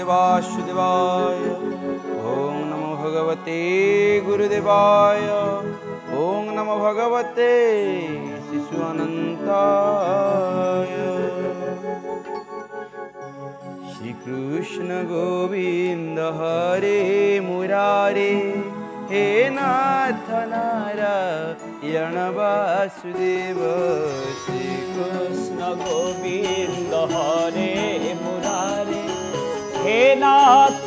वासुदेवाय। ओम नमो भगवते गुरुदेवाय। ओम नमो भगवते शिशु अनंताय। श्री कृष्ण गोविंद हरे मुरारे, हे नाथ नारायण वासुदेव। श्री कृष्ण गोविंद हरे मुरारे, हे नाथ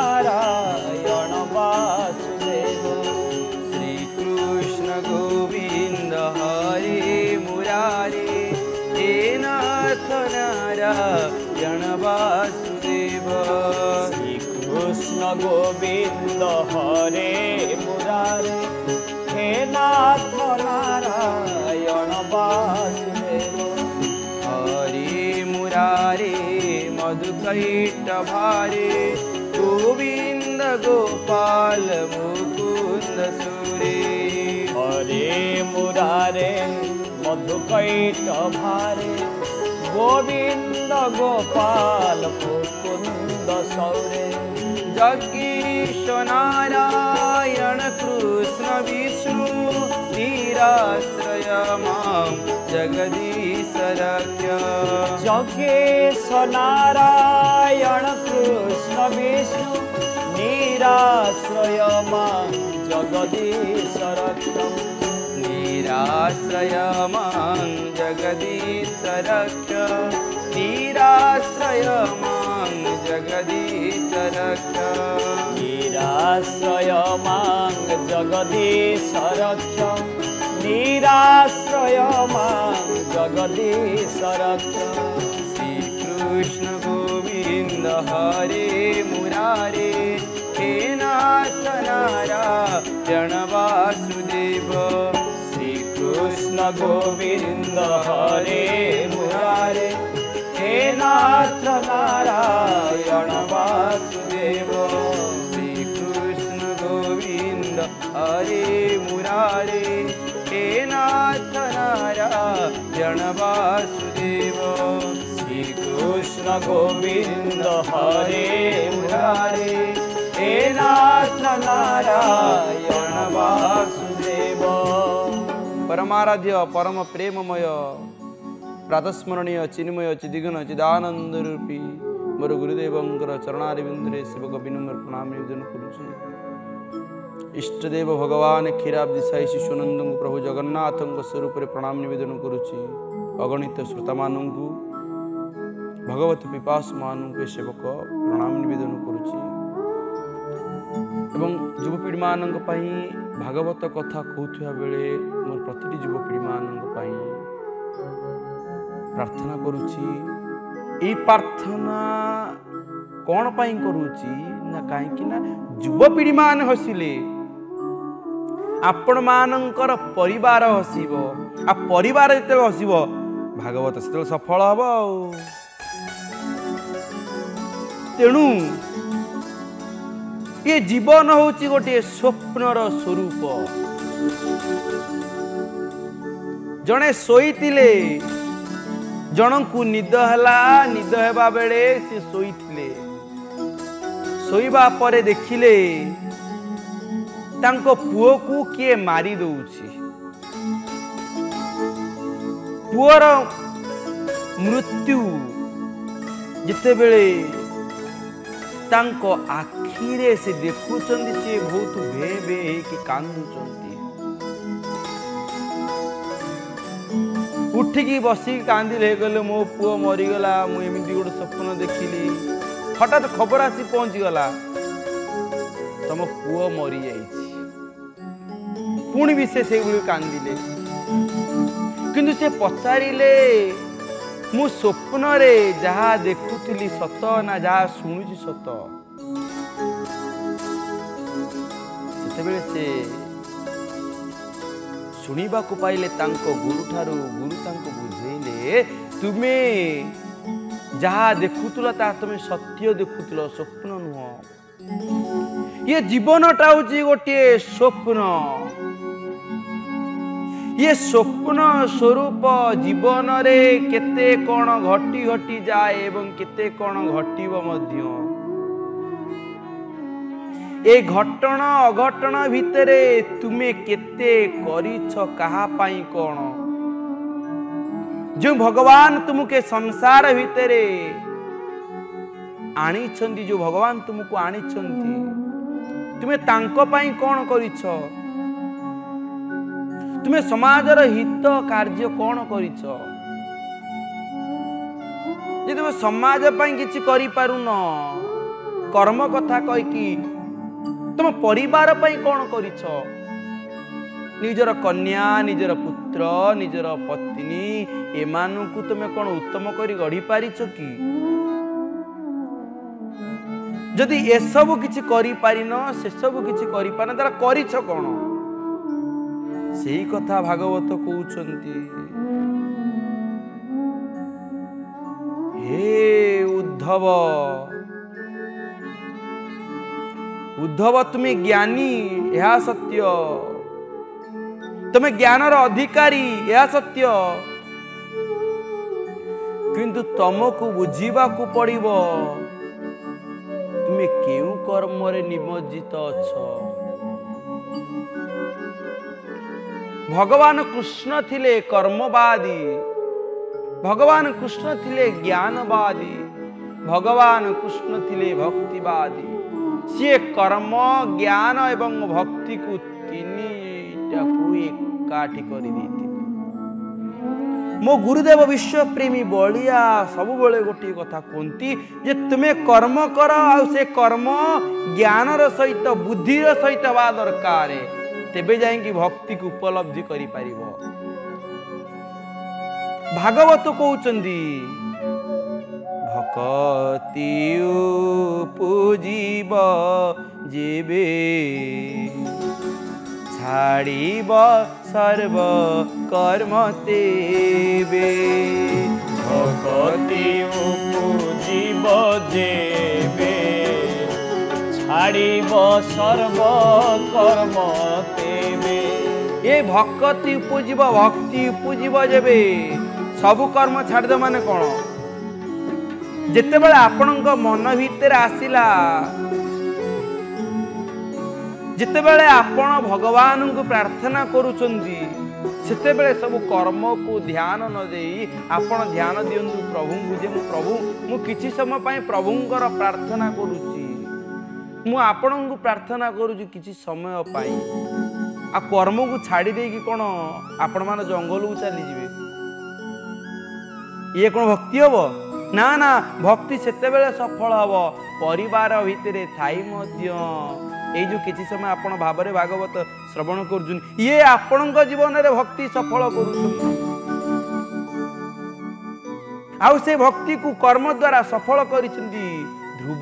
नारायण वासुदेव। श्री कृष्ण गोविंद हरे मुरारे, हे नाथ नारायण वासुदेव। श्री कृष्ण गोविंद हरे मुरारे, हे नाथ नारायण वासुदेव। हरे मुरारे मधुकैटभारे, गोविंद गोपाल मुकुंद सुरे। हरे मुरारे मधुकैटभारे, गोविंद गोपाल मुकुंद सौरे। जगदीश नारायण कृष्ण विष्णु, निराश्रय मां जगदीश रक्ष। जगदीश नारायण कृष्ण विष्णु, निराश्रय मां जगदीश रक्ष। निराश्रय मां जगदीश रक्ष। निराश्रय मां जगदीश रक्ष। निराश्रय मां जगदीश रक्ष। निराश्रय मां जगदीश रक्ष। श्री कृष्ण गोविंद हरे मुरारे, हे नाथ नारायण वासुदेव। श्री कृष्ण गोविंद हरे मुरारे, हे नाथ नारायण वासुदेव। श्री कृष्ण गोविंद हरे मुरारे, हे नाथ नारायण वासुदेव। श्री कृष्ण गोविंद हरे मुरारे, हे नाथ नारायण वासुदेव। परमाराध्य परम प्रेममय प्रातस्मरणीय चिन्मय चिदिघन चिदानंद रूपी मोर गुरुदेवंकर चरणारविंदरे सेवक विनम्र प्रणाम निवेदन करुछि। इष्टदेव भगवान क्षीराब्दी साई शिशुनंद प्रभु जगन्नाथ स्वरूप प्रणाम निवेदन करुछि। अगणित श्रोता मानू भगवत पिपासु मानू सेवक प्रणाम निवेदन करुछि। एवं युवपीढ़ी मानक पई भागवत कथा कहूथिया बेले मोर प्रतिटी युवपीढ़ी मानक पई प्रार्थना करुछि। ई प्रार्थना कौन पाई करुछि ना कहीं ना युवपीढ़ी मान हसिले आपण मानकर परिवार हसिब। आ परिवार जते हसिब भागवत से सफल हब। तेणु ये जीवन होची गोटे स्वप्नर स्वरूप। जड़े शोईतिले जनकू निद हैला, निद हेबा बेले से शोईतिले। शोईबा परे देखिले तांको पुओ को किए मारी दउछि। पुओर मृत्यु जिते बेले तांको आखिरे से देखुचंदी से बहुत भे भे कि कांदुचंती। उठिकी बसी कांदिले गले मो पुओ मरीगला, मु एमिति गोटे स्वप्न देखिली। हठात खबर आसी पहुंची गला तम पुओ मरी जाइछि। पुणी भी से कांदिले किंतु से पचारिले मु स्वप्न रे जहा देखुली सत ना जहा शुणुची सत। से शुणा को पाइले तांको गुरु ठारू, गुरु तांको बुझेले तुमे जहा देखुला ता तुमे सत्य देखुल, स्वप्न नुह। ये जीवनटा हूँ गोटे स्वप्न। ये स्वप्न स्वरूप जीवन रे केते कौन घटी घटी जाए एवं केते कौन घटिब मध्य ए घटना अघटन भितरे तुमे केते करिछ कहा पाई कोन जो भगवान तुमके संसार भितरे आनी छंदी जो भगवान तुमको आनी छंदी तुमे तांको पाई कोन करिछ तुमे समाजर हित कार्य कोन करिछ जे तुमे समाज पाई किछि करि पारुन कर्म कथा कहि कि तुम परिवार पाई कोन करिछ निजर कन्या निजर पुत्र निजर पत्नी एमानकु तुमे कोन उत्तम करी गढ़ी पारिछ कि जदि ए सब किछि करि पारिन से सब किछि करि पारन तारा करिछ कोन सेही कथा भागवत कहउछंती हे उद्धव उद्धव तुम्हें ज्ञानी यह सत्य तुम्हें ज्ञानर अधिकारी यह सत्य किंतु तुमको बुझीबा को पड़िबो तुम्हें केउ कर्म रे निमज्जित अछ भगवान कृष्ण थिले कर्मवादी भगवान कृष्ण थिले ज्ञानवादी भगवान कृष्ण थिले भक्तिवादी सी कर्म ज्ञान एवं भक्ति को एकाठी कर मो गुरुदेव विश्वप्रेमी बलिया सब बेले गोटे कथा कहती जे तुम्हें कर्म कर आ से कर्म ज्ञानर सहित बुद्धिर सहित बा दरकार तेबे जाएंगी भक्ति को उपलब्धि करि परिबो भागवत कहउचंदी भक्ति पूजीब जेबे छाड़ीब सर्व कर्म तेबे भक्ति पूजीब जेबे छाड़ीब सर्व कर्म तेबे ये भक्ति पूजीब जेबे सबु कर्म छाड़ माने कौन जिते बड़े आपण मन भीतर आसिला जिते बड़े आपण भगवान को प्रार्थना करुचंदी सेते बेले सब कर्म को ध्यान न देई आपण ध्यान दियंतु प्रभु को जे प्रभु मु किछि समय पई प्रभुंकर प्रार्थना करूची मु आपण को प्रार्थना करूची किछि समय पई आ कर्म को छाड़ी दे कि कोन आपण मान जंगल को चली जिवे ये कोन भक्ति हबो ना ना भक्ति सेते बेले सफल हबो परिवार भितरे थाई मध्य ए जो किछि समय आपण भाबरे भागवत श्रवण करजुन ये आपण जीवन रे भक्ति सफल करूछन आउ से भक्ति को कर्म द्वारा सफल करिसंदी ध्रुव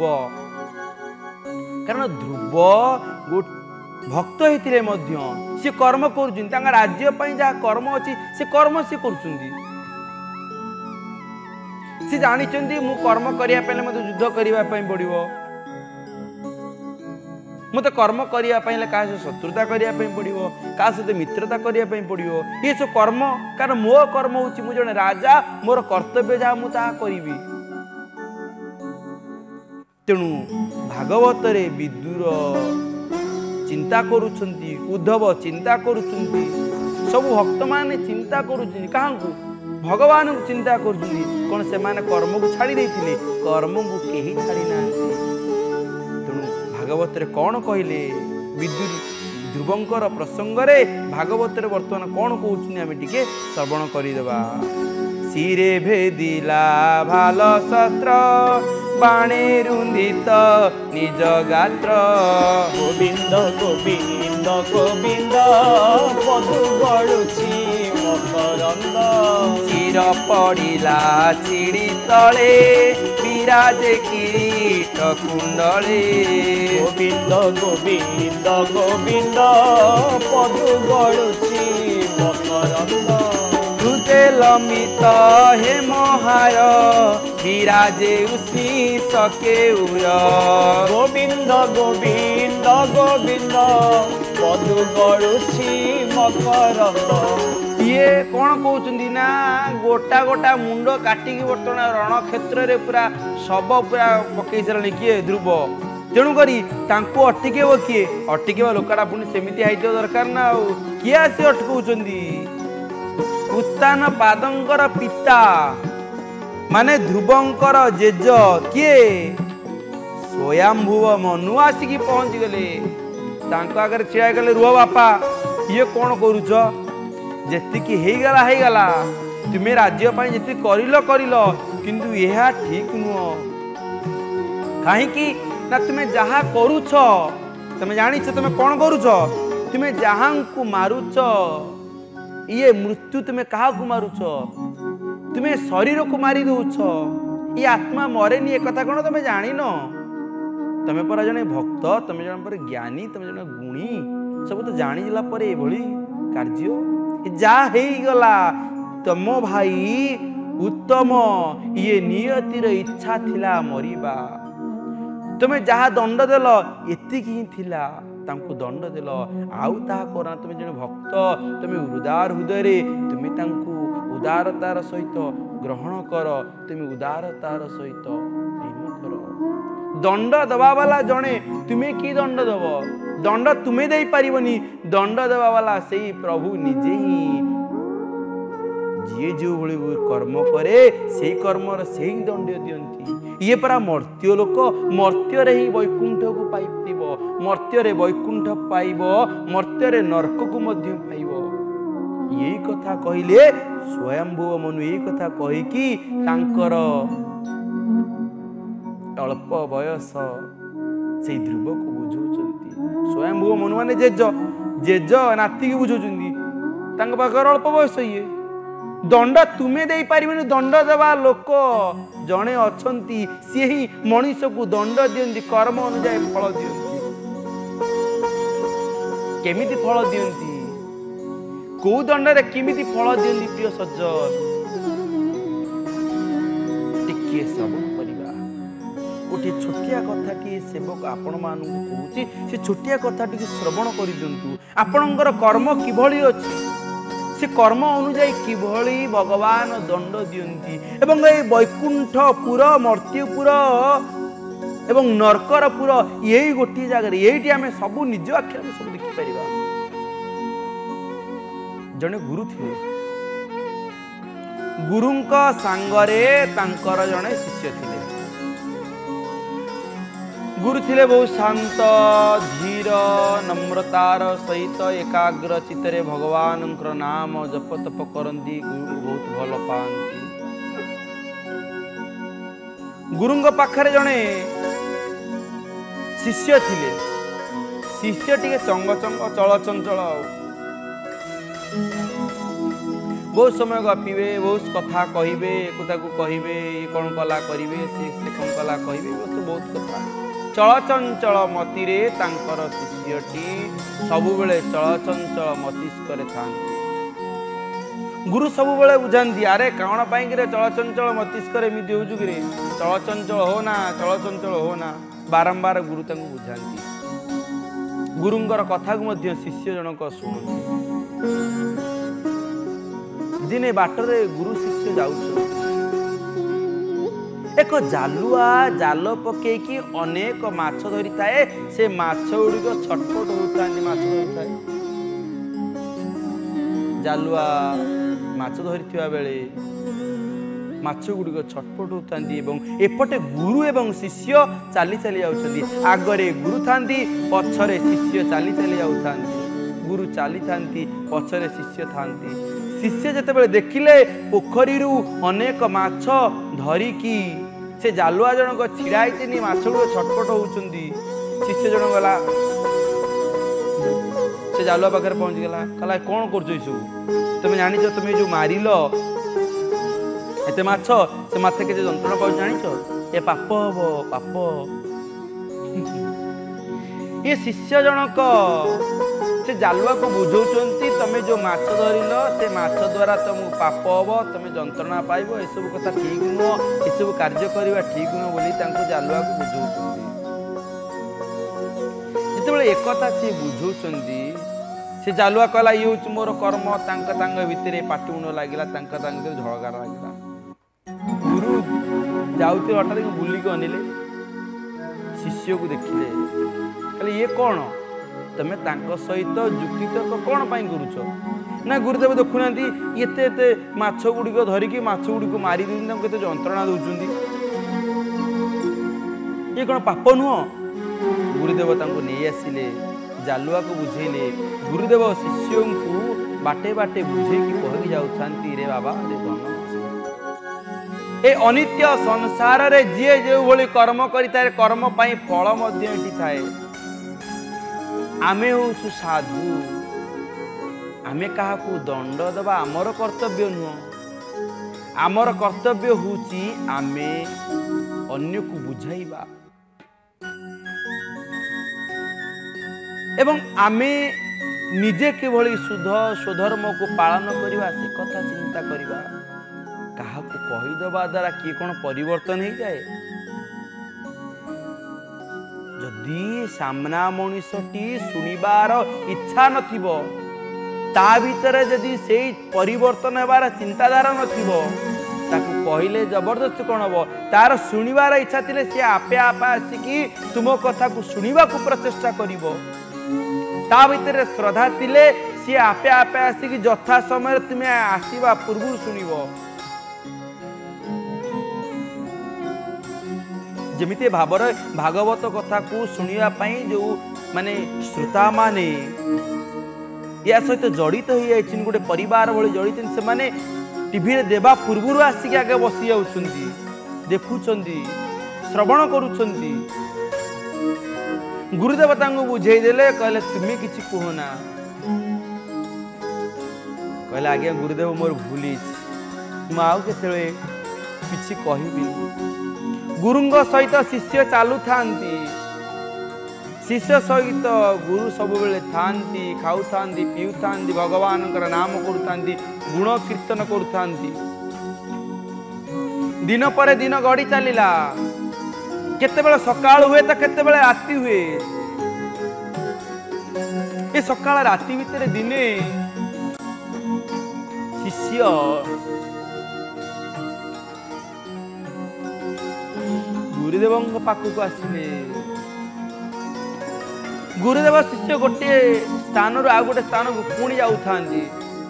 कारण ध्रुव भक्त होते सी कर्म कर राज्य जहाँ कर्म अच्छी से कर्म सी कर जानी मु कर्म करने मत युद्ध करने पड़ो मत कर्म करने क्या शत्रुता करने पड़ो क्या सहित मित्रता करने पड़ो ये सब कर्म कारण मो कर्म हूँ मुझे जड़े राजा मोर कर्तव्य जहाँ मुझे करी तेणु भागवत विदुर चिंता करुछंती उद्धव चिंता करुछंती सब भक्त माने चिंता करुछंती काहू भगवान को चिंता करुछंती कौन से माने कर्म को छाड़ी देथिले कर्म को केही छाड़ी नांती तेणु भागवत रे कौन कहले विदुर ध्रुवंकर प्रसंग रे भागवत रे वर्तमान कौन कहउछनी आमे टिके श्रवण करि देबा सिरे भेदिला भाल शस्त्र बाणे रुंदित निज गात्र गोविंद गोविंद गोविंद पदु गळुची मकरंद चिर पड़िला चिड़ी तले विराजे किरीट कुंडले गोविंद गोविंद गोविंद पदु गळुची मकरंद लमित हे महार विराजे उसी सकेउर गोविंद गोविंद गोविंद पदु गळुची मकरंद ये कौन कहते ना गोटा गोटा मुंड काटिकी बर्तमान रण क्षेत्र रे पूरा सब पूरा पकई सारे किए ध्रुव तेणुक अटकेब किए अटकेब लोकटा पुणी सेमती हाइथिबा दरकार ना किए आसी अटकाउछंदी उत्तान पादंकर पिता माने ध्रुवंकर जेज किए स्वयंभुव मनु आसिकी पहुंची गले आगे छिड़ा गले रुह बापा ये कौन करुच जेतिकी हेगला तुम्हें राज्य जी कर किंतु यह ठीक नुह कहीं ना तुम्हें जहा करुच तुम्हें जानी तुम्हें कौन करुच तुम्हें जहाँ को मारुच ये मृत्यु तुम्हें क्या मारुच तुम्हें शरीर को मारी दौच ये आत्मा मरेनी एक कथा कौन तुम्हें जान तुम्हें पर जड़े भक्त तुम्हें जन पर ज्ञानी तुम्हें जन गुणी सब तो जानीला कार्य जा गला तुम भाई उत्तम ये नियतिर इच्छा थिला मरिबा तुम्हें जहाँ दंड देल एति ही थिला तांको दंड देल आउ ता करना तुम्हें जन भक्त तुम्हें उदार हृदय तुम्हें तांको उदारतार सहित ग्रहण कर तुम्हें उदारतार सहित प्रेम कर दंड दबा वाला जड़े तुम्हें कि दंड दब दंड तुम्हें दे पारिबनी दंड देवा वाला से प्रभु निजे ही जी जो भली कर्म करे से कर्मर से ही दंड दियंती ये परा मर्त्य लोक मर्त्य ही वैकुंठ को पाइब मर्त्य वैकुंठ पाइब मर्त्य नरक को मध्य पाइब यही कथा कहले स्वयंभुव मनु यही कथा कहीकि तांकर अल्प बयस से ध्रुव को बुझाउछंती स्वयंभुव मनु माने जेज जेज नाती की बुझाउछंती तांक पाखर अल्प बयस ये दंड तुम्हें दे पारिबनी दंड देवा लोक जड़े अछंती सी ही मनीष को दंड दियंती कर्म अनुसार फल दियंती केमिति फल दियंती को दंड रे केमिति फल दियंती प्रिय सज्जन टिके श्रवण करिबा गोटे छोटिया कथा की सेवक आपण मानू कहूची से छोटिया कथा टी श्रवण करि दियंतु आपणकर कर्म किभली अछि से कर्म अनुजाई किभली भगवान दंड दियंती एवं ए वैकुंठपुर मर्त्युपुर एवं नरकरपुर यही गोटे जगह यही आम सब निज आखिर सब देखिपर जड़े गुरु थे गुरुंक सांगरे तांकर जड़े शिष्य थे गुरु थे बहुत शांत धीर नम्रतार सहित एकाग्र चित्तरे भगवान नाम जप तप करती गुरु बहुत भल पाती गुरुंग पाखरे जड़े शिष्य थिले शिष्य टिके चंग चंग चल चंचल बहुत समय गपिबे बहुत कथा कहिबे एकता को कहिबे कौन कला करिवे से कौन कला कहिबे बहुत कथा चलचंचल मतिरे तांकर शिष्यटी सबुबले चलचंचल मतिष्क था गुरु सबुबले बुझाती अरे कौन पाई चलचंचल मतिष्क एमती हो चलचंचल हो ना चलचंचल हो ना बारंबार गुरु तांको बुझाती गुरुंगर कथा को मध्य शिष्य जनक शुणुती दिने बाटरे गुरु शिष्य जाउछ एक जालुआ जाल पकेकी अनेक माछ धरी थाए से माछ गुड़िक छटपट होता माछ धरी थाए जालुआ माछ धरी बेले माछ गुड़िक छटपट होता एपटे गुरु एवं शिष्य चाली चली जाउछंती आगरे गुरु थांती पछरे शिष्य चाली चली जाउथा गुरु चली था पछरे शिष्य थांती शिष्य जेतेबेले देखिले पोखरी अनेक माछ धरिकी से जालुआ जनक छिड़ाई माछ गुड़ छटपट होती शिष्य जन गला से जालुआ पाखे पहुंची गला कहला कौन कर सब तुम जान तुम जो मारिल एत माछ से माथे के जंत्रणा पाच जान ए पाप हम पाप ये शिष्य जनक से जालुआ को बुझाउछंती तमे जो माछ धरिल से माछ द्वारा तुम पाप हम तुम जंत्रणा पाइब एसबू कथा ठीक नुह एसबू कार्य करवा ठीक नुह बोली जालुआ को बुझाउछंती जितेबाला एक कथा सी बुझाउछंती से जालुआ कहला ये हूँ मोर कर्म भितर पाटिमुंड लगिला झड़गार लगिला गुरु जाऊे हठात बुलिक अनिले शिष्य को देखिले कहले ये कौन तमे तांको सहित जुक्ति तर्क कौन पाई करूछ ना गुरुदेव देखुना एते एते माछ गुड़िक धरिकी माछ गुड़िक मारी देते केते जंत्रणा दौरान ये कौन पाप नुह गुरुदेव तांको नहीं आसिले जालुआ को बुझेले गुरुदेव शिष्य को बाटे बाटे बुझे कि कही जाउछांती रे बाबा रे धन ए अनित्य संसार रे जे जे भली कर्म करिताए कर्म पाई फल मध्य एठी थाए आमे होसु साधु आमे काहाकू दंड दबा आमर कर्तव्य नुह आमर कर्तव्य होची आमे अन्य को बुझाइबा एवं आमे निजे किभली शुद्ध स्वधर्म को पालन करवा से कथा चिंता करवा काहाकू कहीदबा द्वारा किए कौन परिवर्तन हो जाए जदि सामना मनुष्यटी शुणिबार इच्छा नथिबो ता भितरे जदि से परिवर्तन हेबार चिंताधारा नथिबो ताकू कहले जबरदस्ती कौन हम तार शुणिबार इच्छा थिले से आपे आपे आसिकी तुम कथा को शुणिबा को प्रचेष्टा करिवो ता भितरे श्रद्धा थिले सी आपे आपे आसिकी यथा समय तुम्हें आसीबा पूर्व शुणिबो जमिते भावर भागवत कथा को शुणिया पई जो माने श्रोता माने या सहित जड़ित हो जाइछिन गोटे परिवार भली जड़ित से माने टीवी रे देबा पूर्व आसिक आगे बसी जाउछंती देखुछंती श्रवण करूछंती गुरुदेव तांको बुझेई देले कहले तुमी किछि कहना कहले आगे गुरुदेव मोर भूली म आउ केतले किछि कहिबी गुरुंग सहित शिष्य चालू थांती शिष्य सहित गुरु सब बेले थांती खाऊ थांती पीऊ थांती भगवान नाम करू थांती गुण कीर्तन करू थांती दिन पर दिन गड़ी चलीला केतेबेले सकाळ हुए तो केतेबेले राति हुए ए सकाळ राति भितर दिने शिष्य गुरुदेव पाखक आसिले गुरुदेव शिष्य गोटे स्थान रू आ गोटे स्थान को पुणी जाऊथांती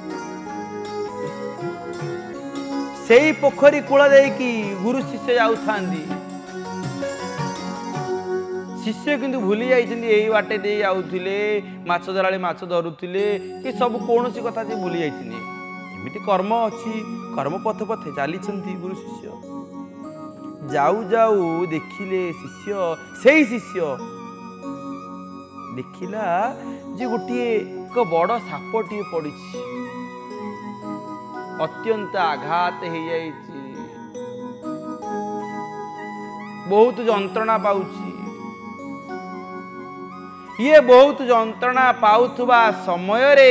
सेई पोखरी कूल देकी गुरु शिष्य जाऊथांती शिष्य किंतु भूली जाइछन्ती एई बाटे दे आउथिले माछ धराळे माछ धरुथिले कि सब कोनोसी कथा जे भूली जाइछिने एमिति कर्म अछि कर्म पथ पथे चालिछन्ती गुरु शिष्य जाऊ जाऊ देखिले शिष्य सेई शिष्य देखिला जे गोटे एक बड़ सापटी पड़ी अत्यंत आघात हो जाइछि बहुत जंत्रणा पाउछि ये बहुत जंत्रणा पाउथुबा समय रे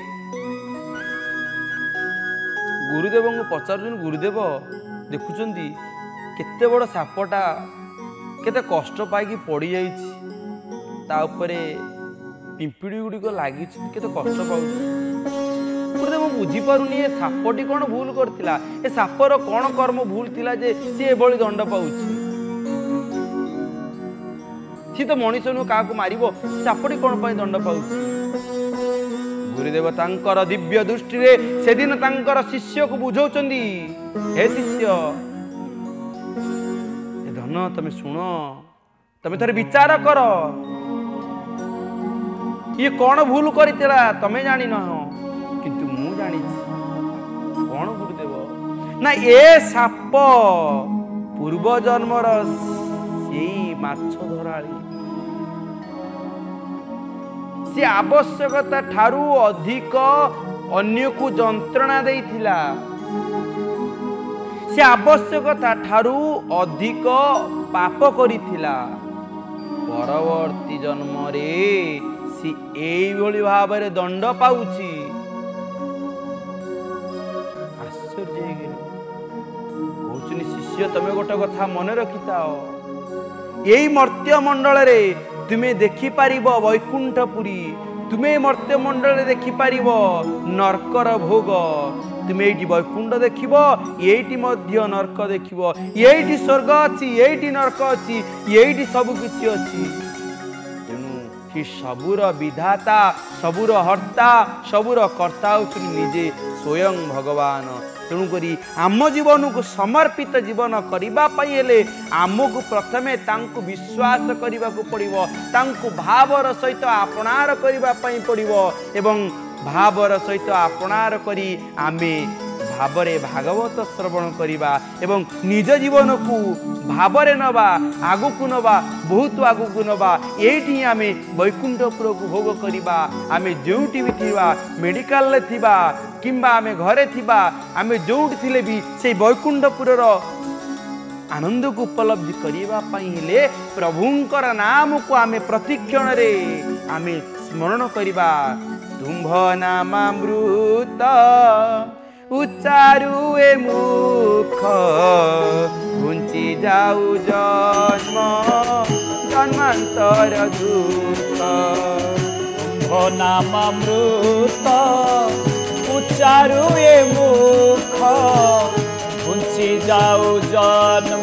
गुरुदेव को पचारुछन गुरुदेव देखुछन्ती केते बड़ सापटा केते कष्ट पाई पड़ी जाइछि ता उपरे पिंपिड़ी गुड़िक लगी केते कष्ट पाउछ गुरुदेव बुझी पारुनी ए सापटी कौन भूल करथिला ए सापर कौन कर्म भूल थिला जे सी एभली दंड पाउछि सी तो मनीष नु काकू मारिबो सापटी कौन पाई दंड पाउछि गुरुदेव तांकर दिव्य दृष्टि रे से दिन तांकर शिष्य को बुझौचंदी हे शिष्य ए धन तमे सुनो तमे थरे विचार कर ये कौन भूल करथिला तमे जानि न किंतु मु जानि कौन गुरुदेव ना ए साप पूर्व जन्मर सेई माछ धराळी से आवश्यकता ठारू अधिक अन्य को जंत्रणा देइथिला से आवश्यकता ठारू अधिक पाप करिथिला परवर्ती जन्म रे सी एई भली भाबरे दंड पाउछि आश्चर्य हे गेल कहउछनी शिष्य तमे गोटे कथा मन रखिताओ एई मर्त्य मंडल रे तुमे देखि पारिबो वैकुंठपुरी तुमे मर्त्य मंडल रे देखि पारिबो नरकर भोग तुम ये वैकुंठ देखिब ये नरक देखिब ये स्वर्ग अच्छी ये नरक अच्छी ये सबकि अच्छी तेणु कि सबुर विधाता सबुर हर्ता सबुर कर्ता निजे स्वयं भगवान। तेणुकरी आम जीवन को समर्पित जीवन करने आमको प्रथमे तांको विश्वास करने को पड़ो तांको भावर सहित आपणार करने पड़ो एवं भावर सहित आपणार करी आमे भावरे भागवत श्रवण करिबा एवं निज जीवन को भावरे नबा आगु को नबा बहुत आगु को नबा एठी आमे वैकुंठपुर को भोग करिबा आमे जोटी भी थिबा मेडिकल ले थिबा किंबा आमे घरे थिबा आमे जोटी थिले भी से वैकुंठपुर रो आनंद को उपलब्धि करिबा पई हेले प्रभुंकर नाम को आमे प्रतिक्षण रे आमे स्मरण करिबा तुम्भ नामामृत उच्चारु ए मुख घुंची जाऊ जन्म जन्मांतर दुख तुम्भ नामामृत उच्चारु ए मुख घुंची जाऊ जन्म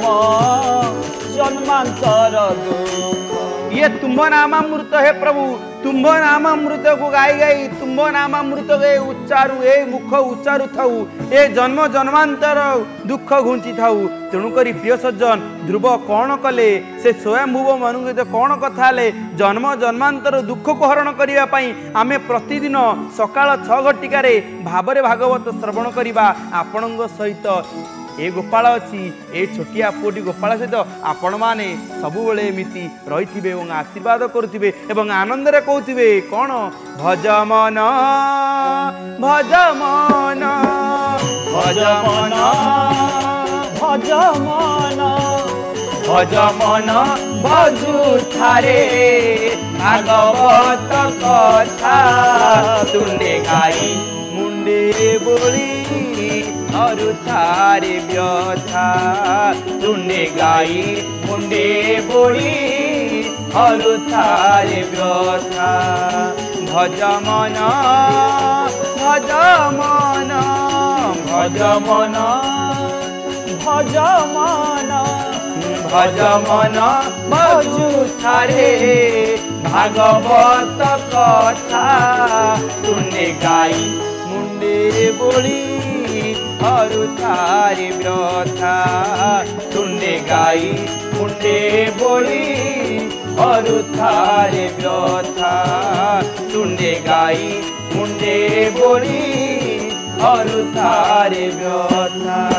जन्मांतर दुख। ये तुम्भ नामामृत है प्रभु तुम्भ नामामृत को गाई गाई तुम्भ नामामृत गे उच्चारु ए मुख उच्चारु थाऊ ए जन्म जन्मांतर दुख घुंची थाऊ। तेणुकरी प्रिय सज्जन ध्रुव कौन कले से स्वयंभुव मनुष्य कौन कथा ले जन्म जन्मांतर दुख को हरण करने आमे प्रतिदिन सकाळ 6 घटिकार भावरे भागवत श्रवण करवा आपण सहित ए गोपाल अच्छी ए छोटिया पुटी गोपाल सहित आपण मैंने सबुबले एमती रही आशीर्वाद करुवे एवं आनंद रे कहते कौन भज मन भज मन भज मन भज मन भज मन भजु थारे भागवत कथा तुंडे गाई मुंडे बोली और थारे व्यथा तुंडे गाई मुंडे बोली और थारे व्यथा भज मन भज मन भज मन भज मन भज मन भजु थारे भागवत कथा तुंडे गाई मुंडे बोली और थारे व्यथा तुंडे गाई मुंडे बोली और थारे व्यथा तुंडे गाई मुंडे बोली और थारे व्यथा।